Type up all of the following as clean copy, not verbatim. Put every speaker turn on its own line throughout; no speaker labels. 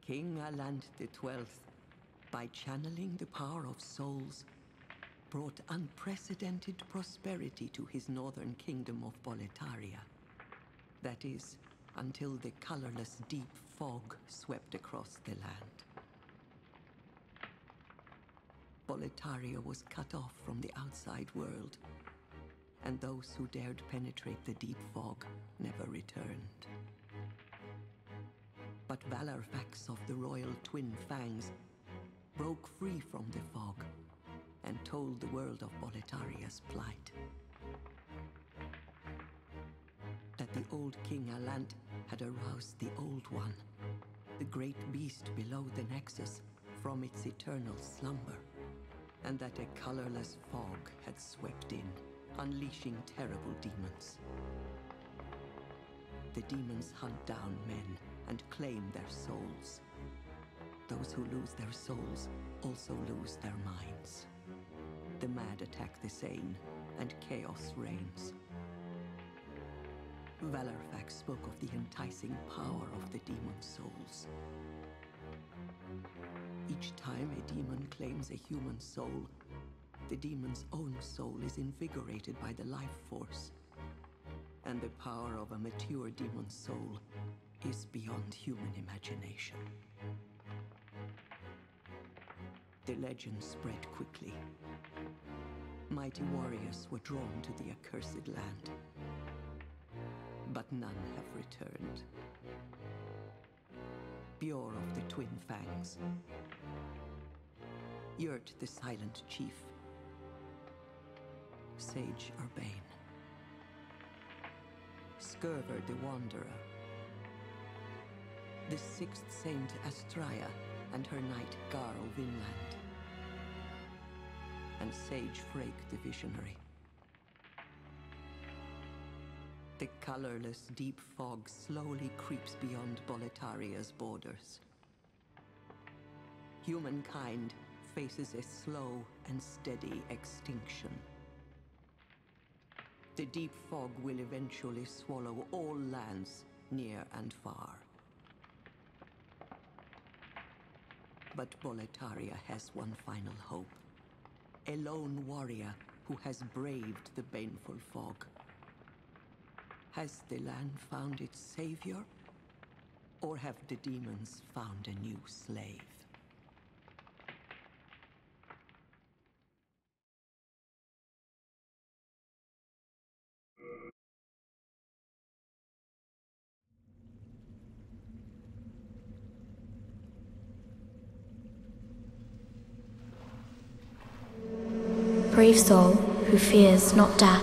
King Alant XII, by channeling the power of souls, brought unprecedented prosperity to his northern kingdom of Boletaria. That is, until the colorless deep fog swept across the land. Boletaria was cut off from the outside world, and those who dared penetrate the deep fog never returned. But Valarfax of the royal Twin Fangs broke free from the fog and told the world of Boletaria's plight. That the old King Alant had aroused the Old One, the great beast below the Nexus, from its eternal slumber, and that a colorless fog had swept in, unleashing terrible demons. The demons hunt down men and claim their souls. Those who lose their souls also lose their minds. The mad attack the sane, and chaos reigns. Valarfax spoke of the enticing power of the demon souls. Each time a demon claims a human soul, the demon's own soul is invigorated by the life force, and the power of a mature demon soul is beyond human imagination. The legend spread quickly. Mighty warriors were drawn to the accursed land, but none have returned. Bjor of the Twin Fangs, Yurt the Silent Chief, Sage Urbane, Skurver the Wanderer, the Sixth Saint Astraea and her knight Garl Vinland, and Sage Frake the Visionary. The colorless deep fog slowly creeps beyond Boletaria's borders. Humankind faces a slow and steady extinction. The deep fog will eventually swallow all lands near and far. But Boletaria has one final hope. A lone warrior who has braved the baneful fog. Has the land found its savior? Or have the demons found a new slave?
Brave soul who fears not death.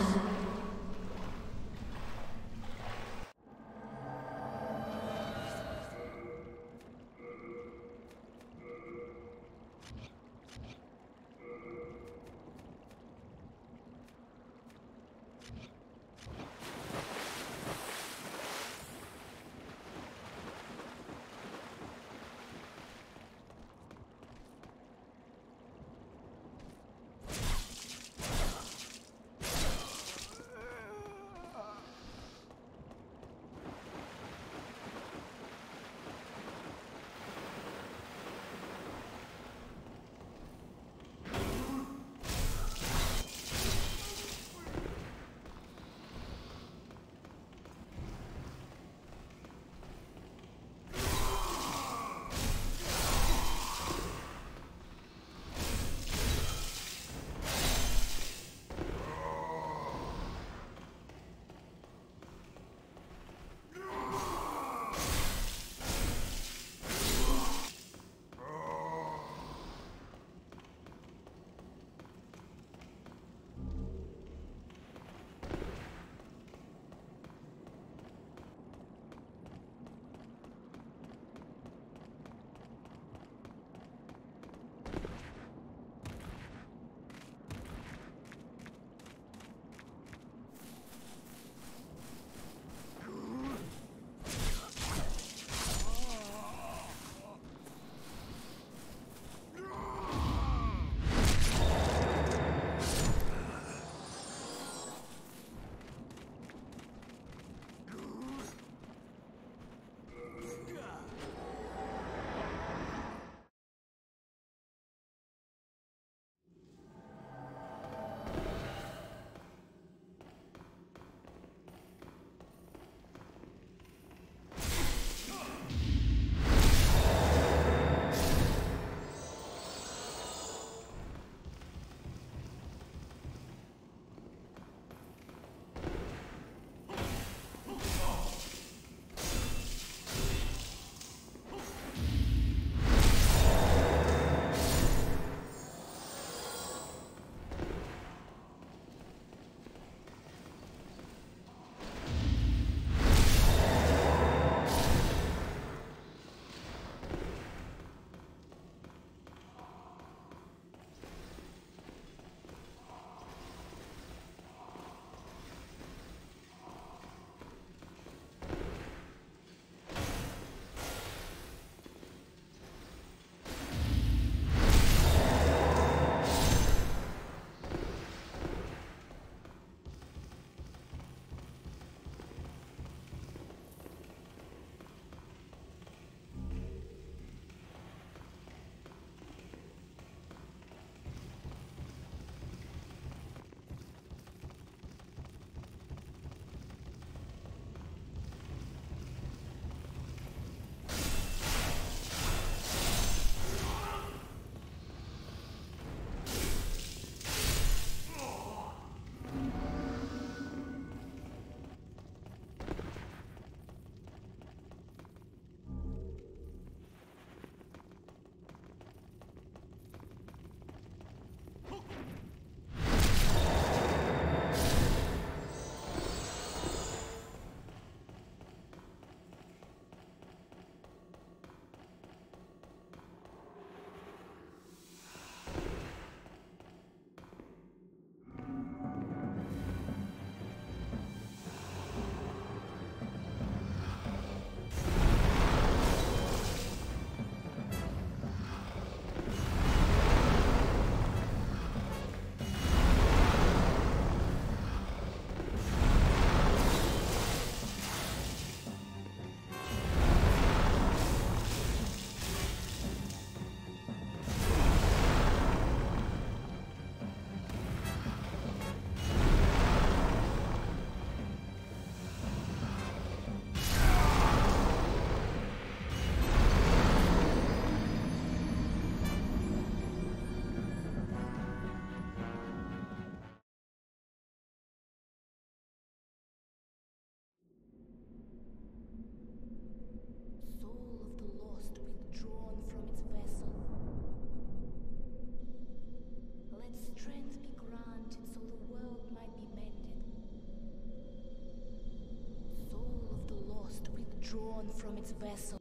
its vessel.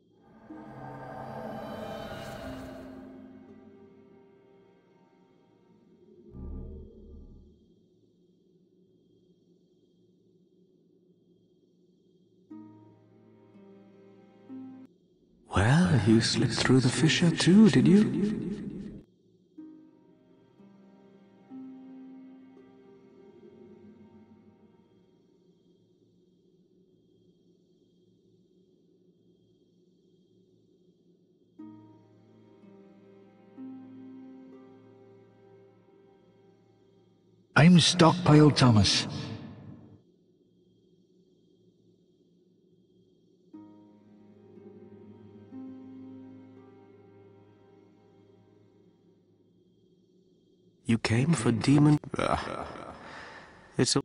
Well, you slipped through the fissure too, did you?
I'm Stockpile Thomas.
You came for demon... It's a...